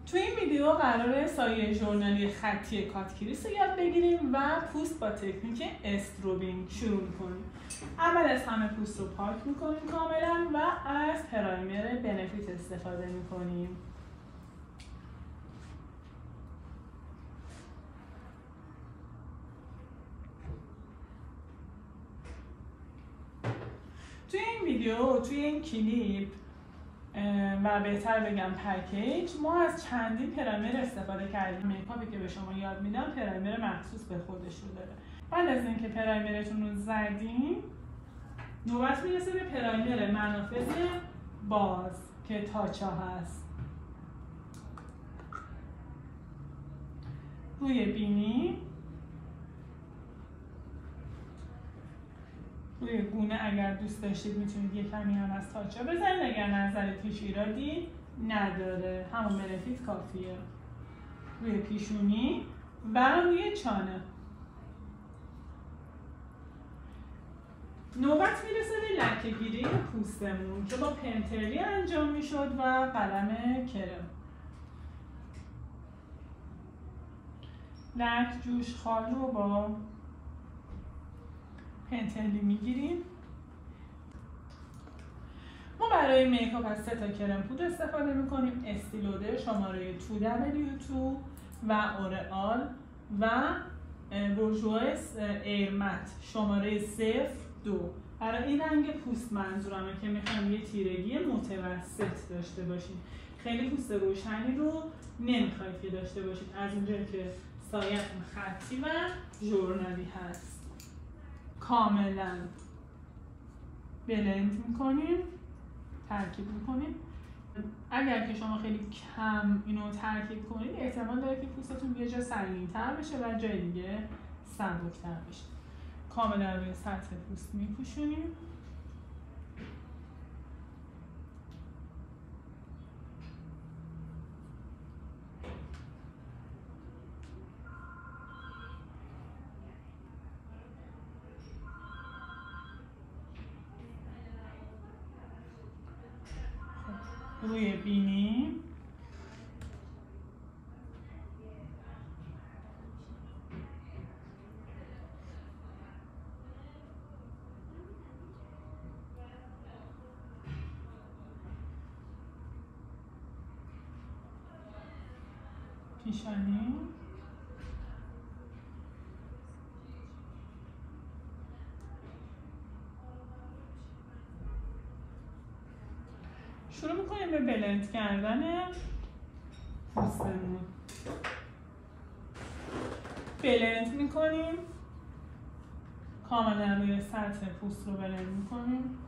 توی این ویدیو قراره سایه ژورنالی خطی کاتکریس رو یاد بگیریم و پوست با تکنیک استروبینگ شروع میکنیم. اول از همه پوست رو پاک میکنیم کاملا و از پرایمر بنفیت استفاده میکنیم. توی این ویدیو، توی این کلیپ و بهتر بگم پکیج، ما از چندین پرایمر استفاده کردیم. میکاپی که به شما یاد میدم پرایمر مخصوص به خودش رو داره. بعد از اینکه پرایمرتون رو زدیم، نوبت میرسه به پرایمر منافذ باز که تاچا هست. روی بینی، روی گونه اگر دوست داشتید میتونید یه کمی هم از تاچا بزنید، اگر نظرت هیچ ایرادی نداره همون بنفیت کافیه. روی پیشونی و روی چانه. نوبت میرسه به لکه‌گیری پوستمون که با پنترلی انجام میشد و قلم کرم. لک جوش خال رو با پنترلی میگیریم. ما برای میکاپ از 3 تا کرم پودر استفاده میکنیم: استیلودر شماره 2W2 و اورئال و بورژواس ایرمت شماره 02. برای این رنگ پوست منظورمه که میخوایم یه تیرگی متوسط داشته باشیم. خیلی پوست روشنی رو نمیخواید که داشته باشید، از اونجایی که سایه‌تون خطی و ژورنالی هست. کاملا بلند میکنیم، ترکیب میکنیم. اگر که شما خیلی کم اینو ترکیب کنید، احتمال داره که پوستتون یه جا سنگین‌تر بشه و جای دیگه سبک‌تر بشه. کاملا روی سطح پوست میپوشونیم. روی بینی، پیشانی، شروع میکنیم به بلند کردن پوستمون. بلند میکنیم، کاملا روی سطح پوست رو بلند میکنیم.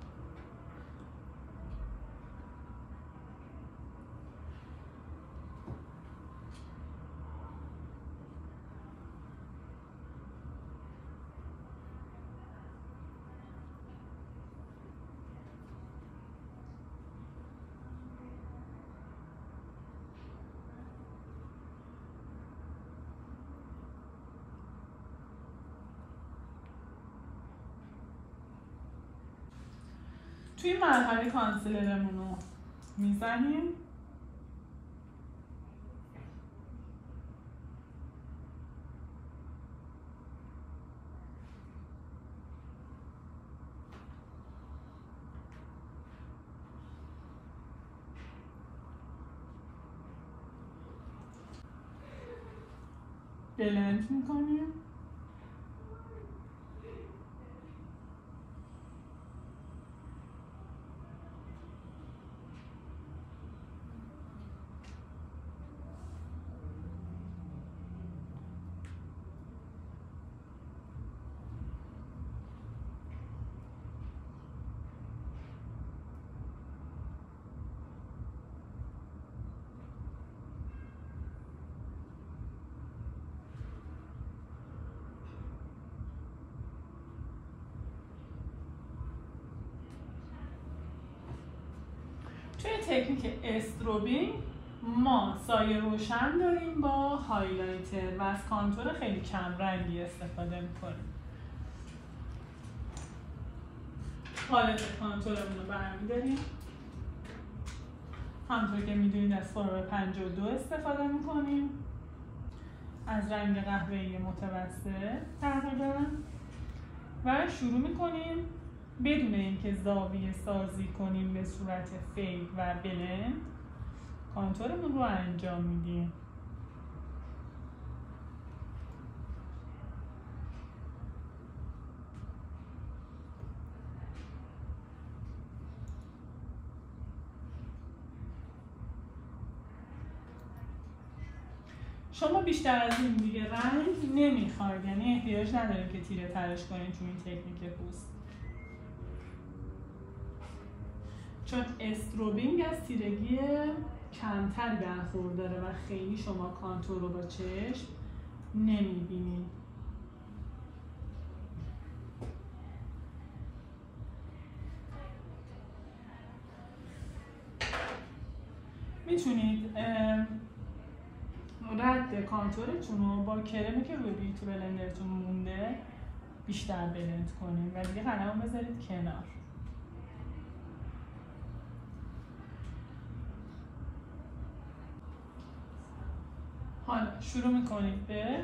توی مرحله کانسیلرمون رو میزنیم. بلند میکنیم. توی تکنیک استروبینگ ما سایه روشن داریم با هایلایتر و از کانتور خیلی کم رنگی استفاده میکنیم. پالت کانتورمون رو برمیداریم، همونطور که میدونید از فرم 52 استفاده میکنیم، از رنگ قهوه‌ای متوسط تقریبا، و شروع میکنیم بدون اینکه زاویه سازی کنیم به صورت فید و بلند کانتورمون رو انجام میدیم. شما بیشتر از این دیگه رنگ نمیخواید، یعنی احتیاج نداریم که تیره ترش کنید تو این تکنیک پوست، چون استروبینگ از تیرگی کمتری برخورداره و خیلی شما کانتور رو با چشم نمیبینید. میتونید رد کانتورتون رو با کرمی که روی بیوتی بلندرتون مونده بیشتر بلند کنید و دیگه قلم بذارید کنار. حالا شروع میکنید به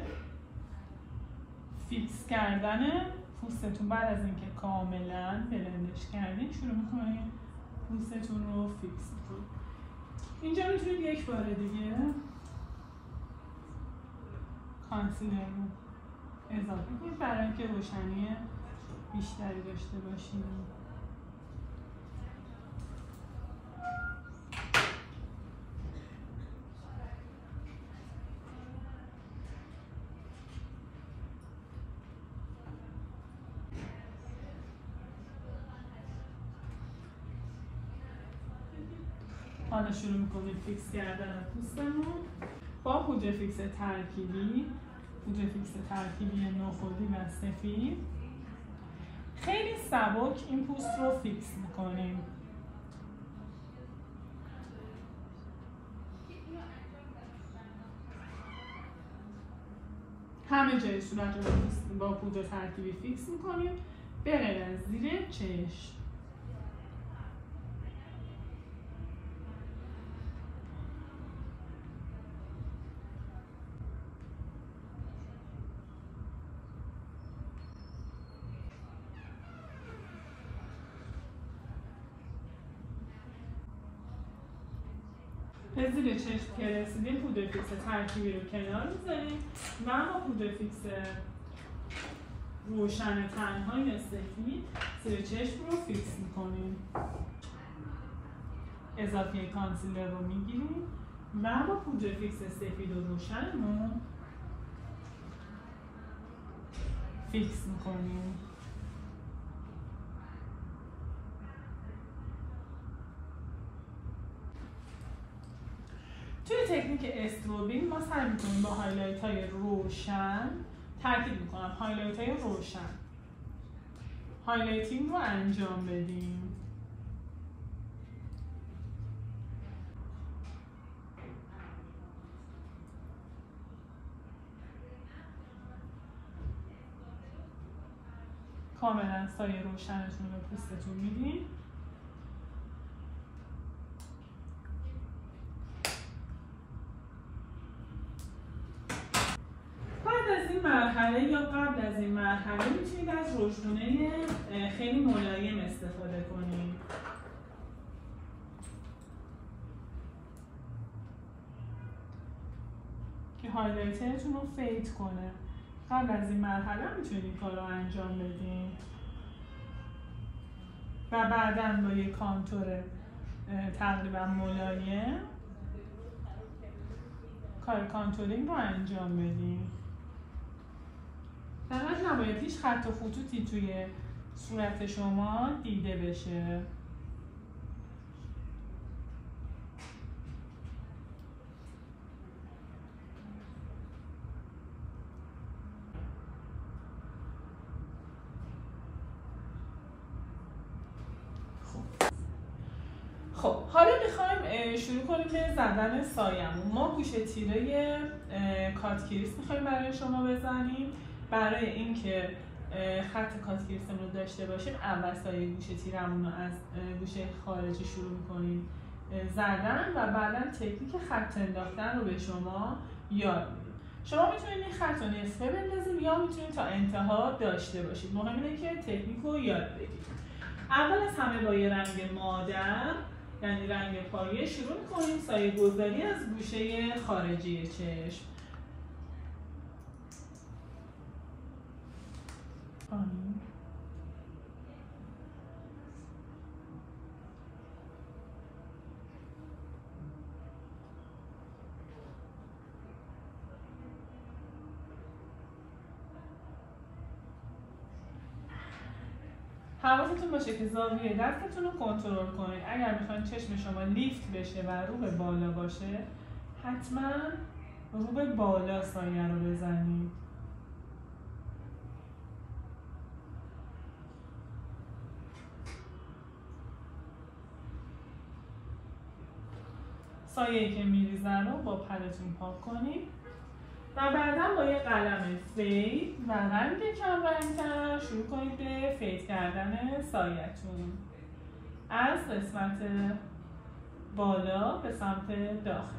فیکس کردن پوستتون. بعد از اینکه کاملا بلندش کردید شروع میکنید پوستتون رو فیکس کنید. اینجا میتونید یک بار دیگه کانسیلر رو اضافه کنید برای اینکه روشنی بیشتری داشته باشید. حالا شروع میکنید فیکس کردن پوستمون با پودر فیکس ترکیبی، پودر فیکس ترکیبی نخودی و سفید. خیلی سبک این پوست رو فیکس میکنیم. همه جای صورت رو با پودر ترکیبی فیکس میکنیم به غیر از زیر چشم. به زیر چشم که رسیدیم پودر فیکس ترکیبی رو کنار میذاریم و با پودر فیکس روشن تنهای سفید زیر چشم رو فیکس میکنیم. اضافه کانسیلر رو میگیریم و با پودر فیکس سفید و روشنمون فیکس میکنیم. توی تکنیک استروبینگ ما سعی میکنیم با هایلایت های روشن تاکید میکنم هایلایت های روشن هایلایتینگ رو انجام بدیم. کاملا سایه روشنتون رو پوستتون میدین. مرحله یا قبل از این مرحله میتونید از رژگونه خیلی ملایم استفاده کنید که هایلایترتون رو فید کنه. قبل از این مرحله میتونید این کار رو انجام بدین و بعداً با یک کانتور تقریبا ملایم کار کانتورینگ رو انجام بدین. فقط نباید هیچ خط و خطوطی توی صورت شما دیده بشه. خب حالا میخوایم شروع کنیم به زدن سایه‌مون. ما گوشه تیره کات کریس میخوایم برای شما بزنیم. برای اینکه خط کات کریسمون رو داشته باشیم اول سایه گوشه تیرمون رو از گوشه خارجی شروع میکنیم زدن و بعدا تکنیک خط انداختن رو به شما یاد میدیم. شما میتونید این خط رو نصفه بندازید یا میتونید تا انتها داشته باشید. مهم اینه که تکنیک رو یاد بگیرید. اول از همه با یه رنگ مادر یعنی رنگ پایه شروع میکنیم سایه گذاری از گوشه خارجی چشم. حواستون باشه که زاویه دستتون رو کنترل کنید. اگر میخواین چشم شما لیفت بشه و رو به بالا باشه حتما رو به بالا سایه رو بزنید. سایه‌ای که میریزن رو با پلتون پاک کنید و بعدا با یه قلم فید و رنگ کم رنگ‌تر شروع کنید به فید کردن سایه‌تون از قسمت بالا به سمت داخل.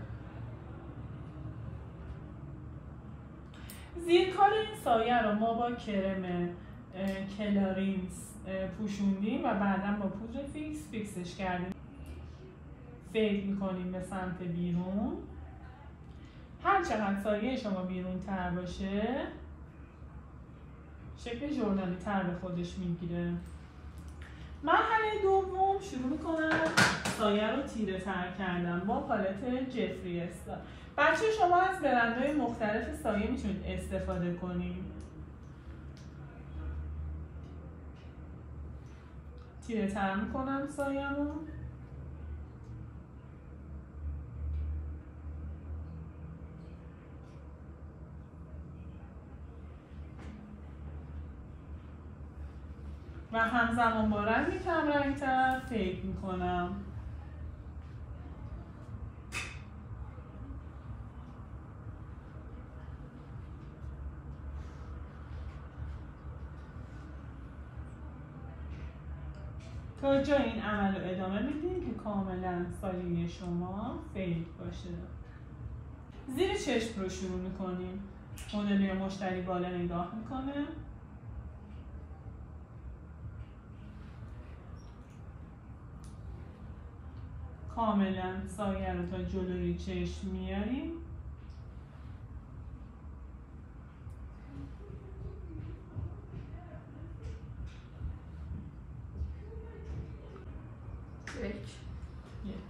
زیرکار این سایه رو ما با کرم کلارینس پوشوندیم و بعدا با پودر فیکسش کردیم. فید میکنیم به سمت بیرون. هر چقدر سایه شما بیرون تر باشه شکل ژورنالی تر به خودش میگیره. مرحله دوم شروع میکنم سایه رو تیره تر کردن با پالت جفری استار. بچه شما از برندهای مختلف سایه میتونید استفاده کنید. تیره تر میکنم سایه رو. و همزمان با رنگ کم رنگ‌تر فید میکنم. تا جای این عمل رو ادامه میدیم که کاملا سایه شما فید باشه. زیر چشم رو شروع میکنیم. مدل مشتری بالا نگاه میکنه. کاملا سایه رو تا جلوی چشم میاریم. یک.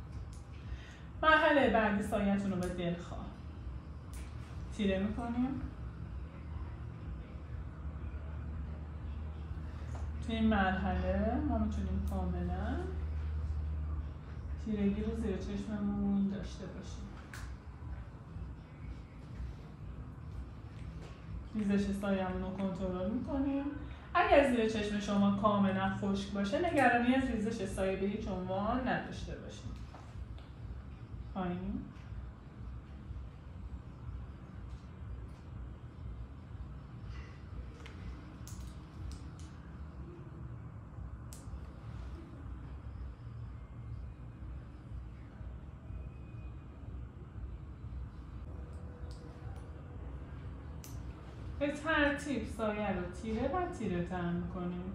مرحله بعدی سایه‌تون رو به دلخواه تیره میکنیم. توی این مرحله ما میتونیم کاملا تیرگی رو زیر چشممون داشته باشیم. ریزش سایه‌مون رو کنترل میکنیم. اگر زیر چشم شما کاملا خشک باشه نگرانی از ریزش سایه به هیچ عنوان نداشته باشید. پایین. به ترتیب سایه رو تیره و تیره تر میکنیم.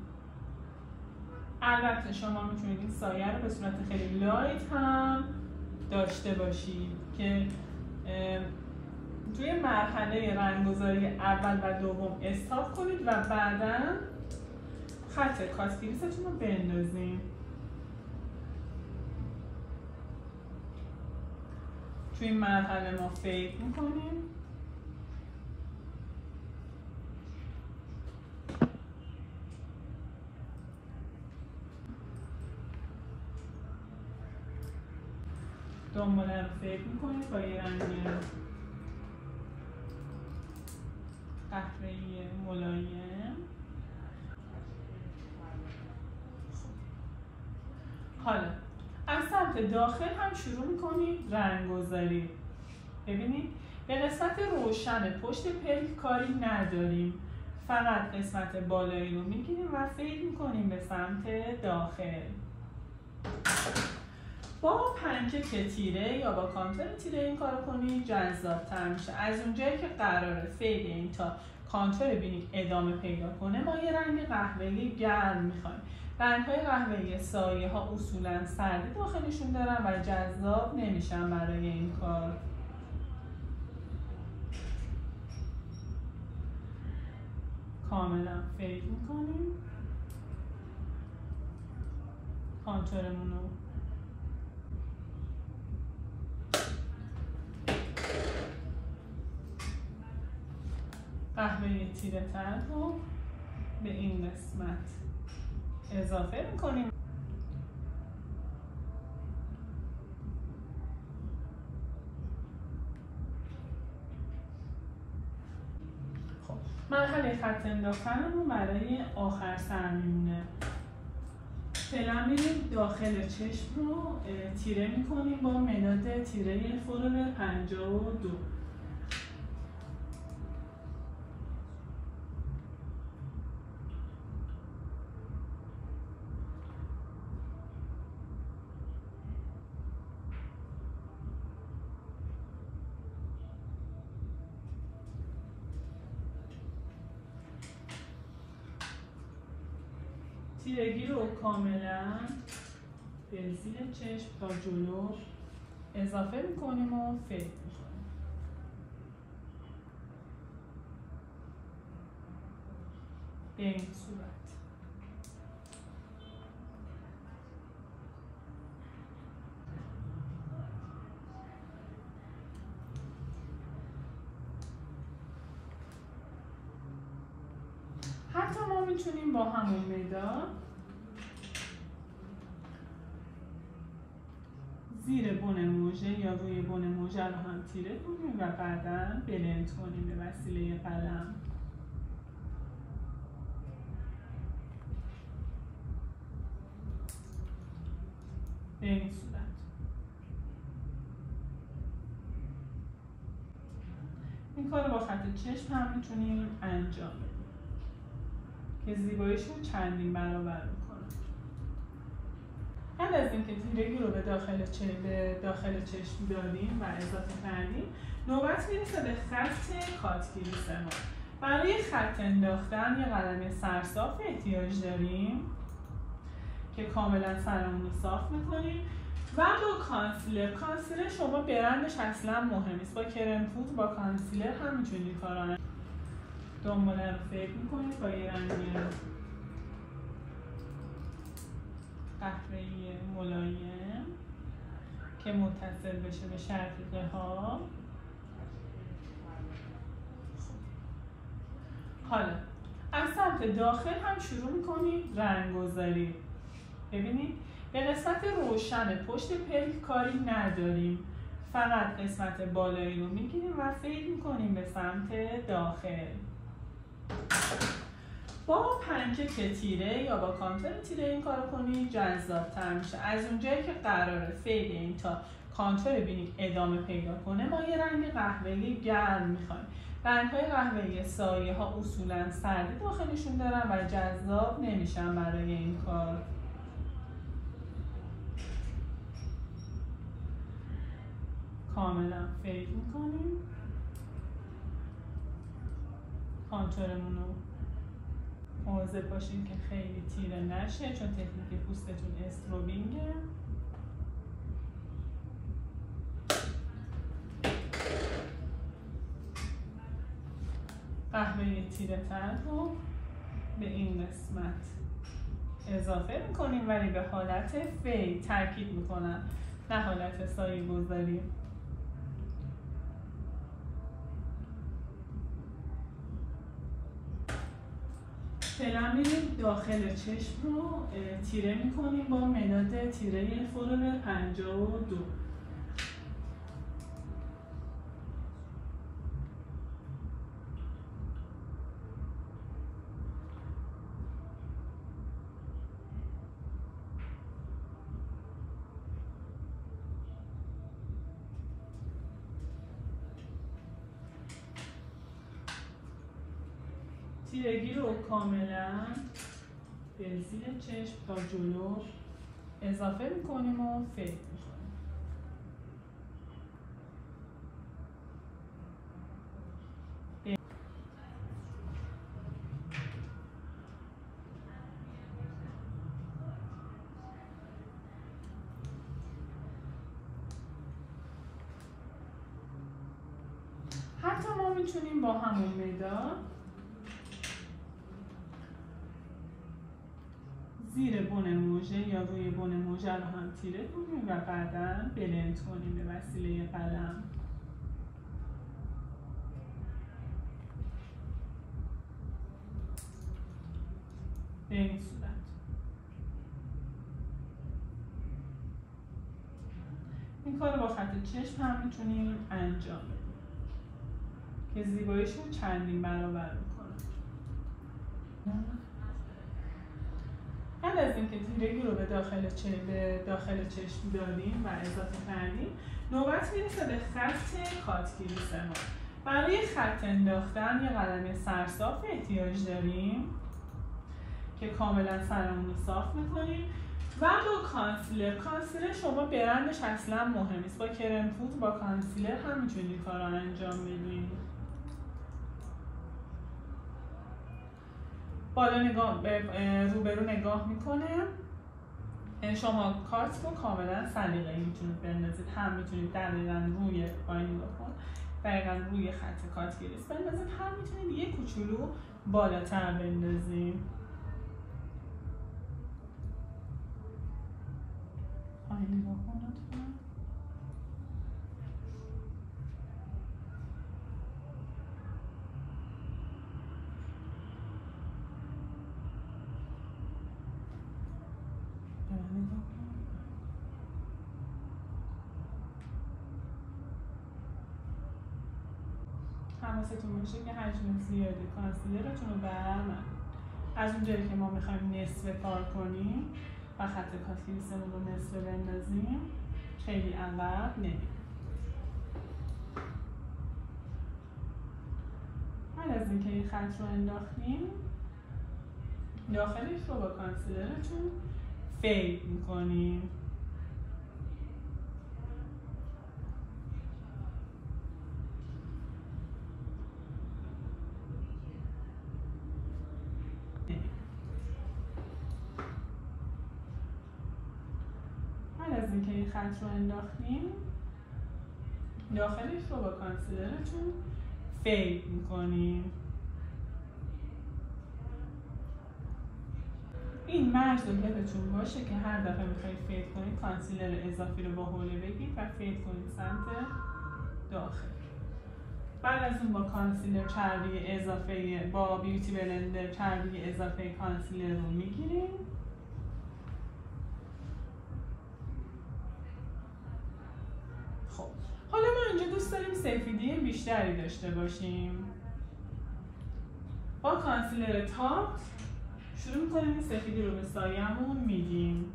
البته شما میتونید این سایه رو به صورت خیلی لایت هم داشته باشید که توی مرحله رنگ‌گذاری اول و دوم استاپ کنید و بعدا خط کاسکریستون رو بندازیم. توی این مرحله ما فید میکنیم. دنباله رو فید میکنید با یه رنگ قهوه‌ای ملایم. حالا از سمت داخل هم شروع میکنید رنگ گذاری. ببینید به قسمت روشن پشت پلک کاری نداریم، فقط قسمت بالایی رو میگیریم و فید میکنیم به سمت داخل. با پنکیک تیره یا با کانتور تیره این کارو کنید جذاب‌تر میشه. از اونجایی که قراره فید این تا کانتور بینی ادامه پیدا کنه، ما یه رنگ قهوه‌ای گرم میخوایم. رنگ‌های قهوه‌ای سایه ها اصولاً سردی داخلشون دارن و جذاب نمیشن برای این کار. کاملا فید میکنیم کانتورمون رو. قهوه تیره تر رو به این قسمت اضافه میکنیم. خب مرحله خط انداختنمون برای آخر سر میمونه. فعلا میریم داخل چشم رو تیره میکنیم با مداد تیره فورر 52. تیرگی رو کاملا به زیر چشم تا جلو اضافه میکنیم و فید میکنیم. به این صورت. حتی ما میتونیم با همون مداد زیر بن موژه یا روی بن موژه رو هم تیره کنیم و بعداً بلند کنیم به وسیله قلم. به این صورت. این کار رو با خط چشم هم میتونیم انجام بدیم که زیباییش رو چندین برابر میکنه. بعد از اینکه تیرگی رو به داخل چشم دادیم و اضافه کردیم، نوبت میرسه به خط کاتگیری سوم. برای خط انداختن یه قلم سرصاف احتیاج داریم که کاملا سرمون رو صاف میکنیم و با کانسیلر شما برندش اصلا مهم نیست. با کرم پودر با کانسیلر هم میتونید کارا دنباله رو فکر میکنید با یه رنگ قهوه‌ای ملایم که متصل بشه به شقیقه ها. حالا از سمت داخل هم شروع میکنید رنگ‌گذاری. ببینید به قسمت روشن پشت پلک کاری نداریم، فقط قسمت بالایی رو میگیریم و فید میکنیم به سمت داخل. با پنکیک تیره یا با کانتور تیره این کارو کنید جذاب‌تر میشه. از اونجایی که قراره فید این تا کانتور بینی ادامه پیدا کنه، ما یه رنگ قهوه‌ای گرم میخوایم. رنگ‌های قهوه‌ای سایه ها اصولاً سردی داخلشون دارن و جذاب نمیشن برای این کار. کاملا فید میکنیم کانتورمون رو. مواظب باشین که خیلی تیره نشه چون تکنیک پوستتون استروبینگه. قهوه تیره تر رو به این قسمت اضافه میکنیم ولی به حالت فید، تاکید میکنم نه حالت سایه گذاری. فعلا میریم داخل چشم رو تیره میکنیم با مداد تیره فورر 52. تیرگی رو کاملا به زیر چشم تا جلو اضافه میکنیم و فید میکنیم. میتونیم با همون مداد زیر بن موژه یا روی بن موژه رو هم تیره کنیم و بعداً بلند کنیم به وسیله قلم. به این صورت. این کار رو با خط چشم هم میتونیم انجام بدیم که زیباییش رو چندین برابر میکنه. بعد از اینکه تیرگی رو به داخل چشم دادیم و اضافه کردیم، نوبت میرسه به خط کاتگیریس ما. برای خط انداختن یه قلم سرصاف احتیاج داریم که کاملا سرمون رو صاف میکنیم و با کانسیلر شما برندش اصلا مهم نیست. با کرم پودر با کانسیلر هم میتونید این کار رو انجام بدید. بالا نگاه روبرو نگاه میکنه. شما کارت رو کاملا سلیقه‌ای میتونید بندازید. هم میتونید دقیقاً روی دقیقاً روی خط کاتگیریس بندازید، هم میتونید یه کوچولو بالاتر بندازید. پایین نگاه کن لطفاً. حواستون باشه که حجم زیادی کانسیلرتون رو از اونجایی که ما میخوایم نصف کار کنیم و خط کاتگیریسمون رو نصف بندازیم خیلی عقب نمیم. بعد از اینکه این خط رو انداختیم، داخلش رو با کانسیلرتون فید میکنیم. بعد از اینکه این خط رو انداختیم، داخلش رو با کانسیلرتون فید میکنیم. این مرز رو یادتون باشه که هر دفعه میخواید فید کنید کانسیلر اضافی رو با حوله بگید و فید کنید سمت داخل. بعد از اون با کانسیلر چربی اضافه با بیوتی بلندر چربی اضافه کانسیلر رو میگیریم. خب حالا ما اینجا دوست داریم سفیدی بیشتری داشته باشیم. با کانسیلر تارت شروع میکنیم این سفیدی رو به سایه‌مون میدیم.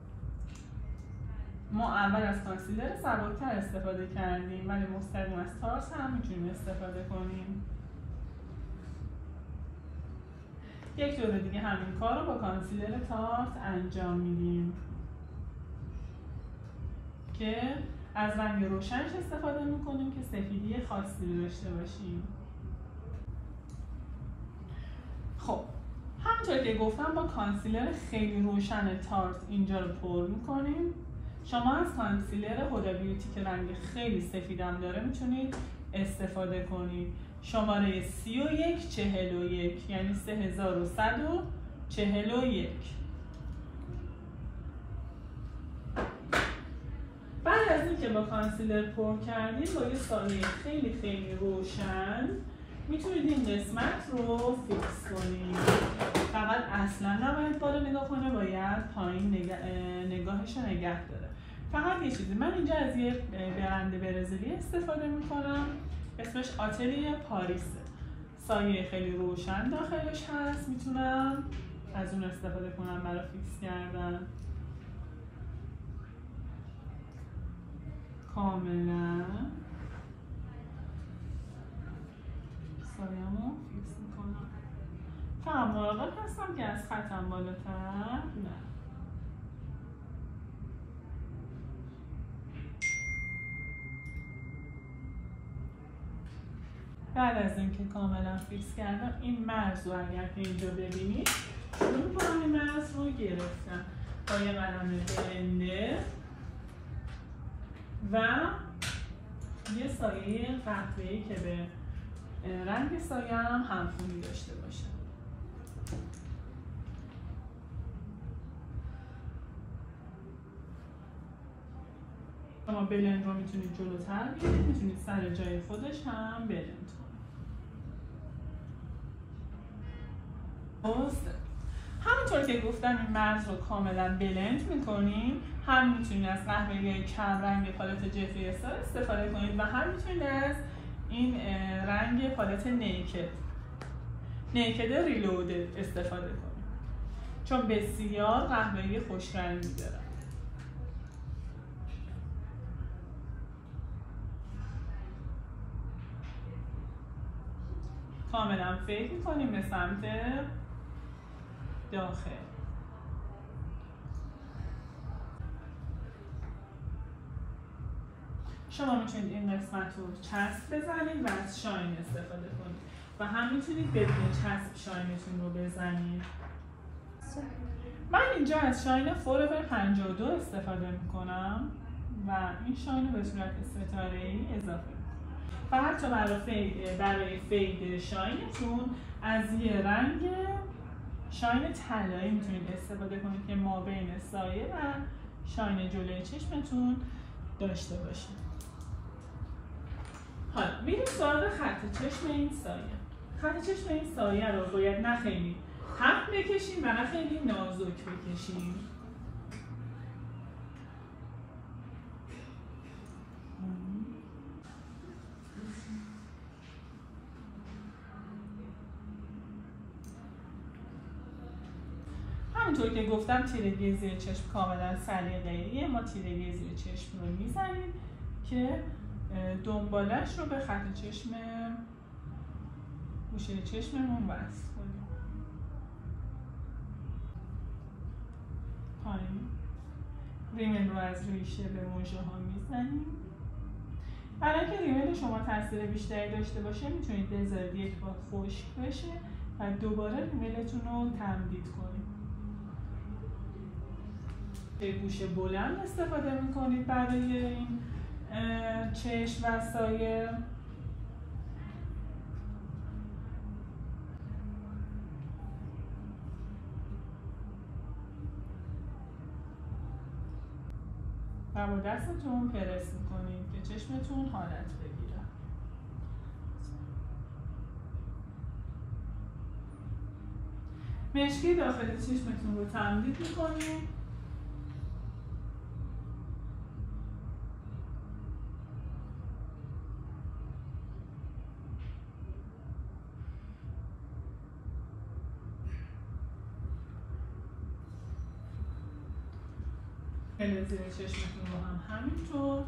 ما اول از کانسیلر سبک‌تر استفاده کردیم ولی مستقیم از تارت هم میتونیم استفاده کنیم. یک دور دیگه همین کار رو با کانسیلر تارت انجام میدیم که از رنگ روشنش استفاده میکنیم که سفیدی خاصی رو داشته باشیم. خب همونطور که گفتم با کانسیلر خیلی روشن تارت اینجا رو پر میکنیم. شما از کانسیلر هودا بیوتی که رنگ خیلی سفیدم داره میتونید استفاده کنید. شماره 3141 یعنی 3141. بعد از اینکه با کانسیلر پر کردیم با یه سایه خیلی خیلی روشن میتونید این قسمت رو فیکس کنید. فقط اصلا نباید بالا نگاه کنه، باید پایین نگاهش رو نگه داره. فقط یه چیزی، من اینجا از یه برند برزیلی استفاده میکنم اسمش آتلیه پاریسه. سایه خیلی روشن داخلش هست، میتونم از اون استفاده کنم برای فیکس کردن. کاملا سایه‌مو فیکس میکنم. فقط مراقب هستم که از خطم بالاتر نه. بعد از اینکه کاملا فیکس کردم این مرز رو اگر که اینجا ببینید شروع میکنم این مرز رو گرفتم با یه قلم بلندر و یه سایه قهوه‌ای که به رنگ سایه هم همخونی داشته باشه. شما بلند رو میتونید جلوتر بیارید، میتونید سر جای خودش هم بلند کنید. همونطور که گفتم این مرز رو کاملا بلند میکنیم. هم میتونید از قهوه‌ای کم رنگ پالت جفری استار استفاده کنید و هم میتونید از این رنگ پالت نیکد ریلودد استفاده کنید، چون بسیار قهوه‌ای خوش رنگی داره. کاملا فکر میکنیم به سمت داخل. شما میتونید این قسمت رو چسب بزنید و از شاین استفاده کنید و هم میتونید بدون چسب شاینتون رو بزنید. من اینجا از شاین فوراور 52 استفاده میکنم و این شاین رو به صورت ستاره‌ای اضافه میکنم و حتی برای فید شاینتون از یه رنگ شاین طلایی میتونید استفاده کنید که ما بین سایه و شاین جلوی چشمتون داشته باشید. حالا میریم سراغ خط چشم این سایه. خط چشم این سایه رو باید نه خیلی تخت بکشیم و نه خیلی نازک بکشیم. همونطور که گفتم تیرگی زیر چشم کاملا سلیقه‌ایه. ما تیرگی زیر چشم رو میزنیم که دنبالش رو به خط چشم گوشه چشممون وصل کنیم. پایین ریمل رو از ریشه به مژه ها میزنیم. برای اینکه ریمل شما تاثیر بیشتری داشته باشه میتونید بذارید یک بار خشک بشه و دوباره ریملتون رو تمدید کنید. به گوشه بلند استفاده میکنید برای این چشم و سایه. و با دستتون پرس میکنید که چشمتون حالت بگیره. مشکی داخل چشمتون رو تمدید میکنید. زیر چشمتون رو هم همینطور.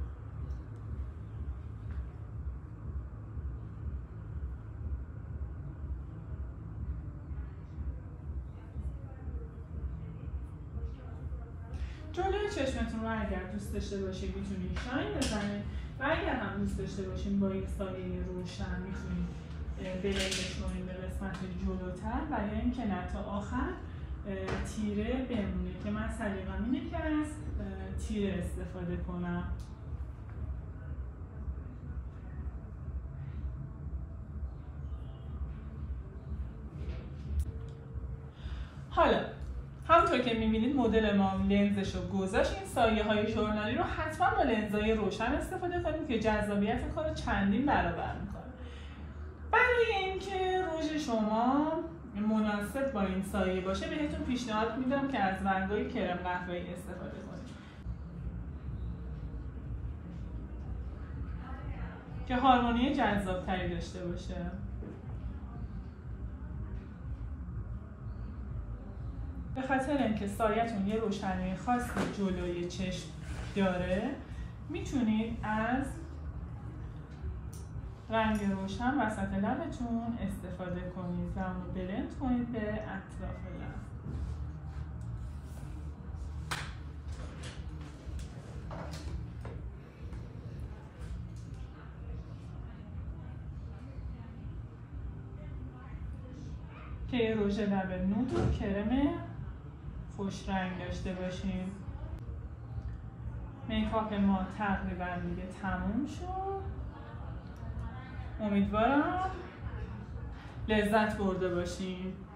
جلوی چشمتون رو اگر دوست داشته باشید میتونید شاین بزنید و اگر هم دوست داشته باشید با یک سایه روشن میتونید بلندش کنید به قسمت جلوتر و یا اینکه نه تا آخر تیره بمونه که من سلیقه‌م اینه که از تیره استفاده کنم. حالا همونطور که میبینید مدل ما لنزش رو گذاشت. این سایه های ژورنالی رو حتما با لنزهای روشن استفاده کنید که جذابیت کار رو چندین برابر میکنه. برای اینکه رژ شما مناسب با این سایه باشه بهتون پیشنهاد میدم که از رنگ‌های کرم قهوه‌ای استفاده کنید که هارمونی جذاب‌تری داشته باشه. به خاطر اینکه سایه‌تون یه روشنی خاصی جلوی چشم داره میتونید از رنگ روشن وسط لبتون استفاده کنید و اون رو بلند کنید به اطراف لب. که یه رژ لب نود و کرم خوش رنگ داشته باشیم. میکاپ ما تقریبا دیگه تموم شد. امیدوارم لذت برده باشیم.